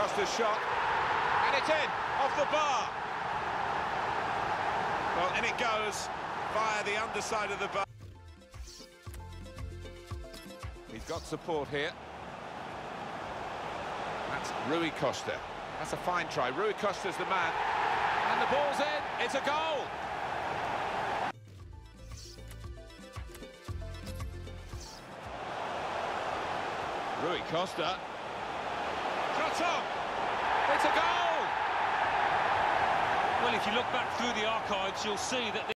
Costa's shot, and it's in, off the bar. Well, and it goes via the underside of the bar. He's got support here. That's Rui Costa. That's a fine try. Rui Costa's the man. And the ball's in. It's a goal. Rui Costa. Shot on. It's a goal. Well, if you look back through the archives, you'll see that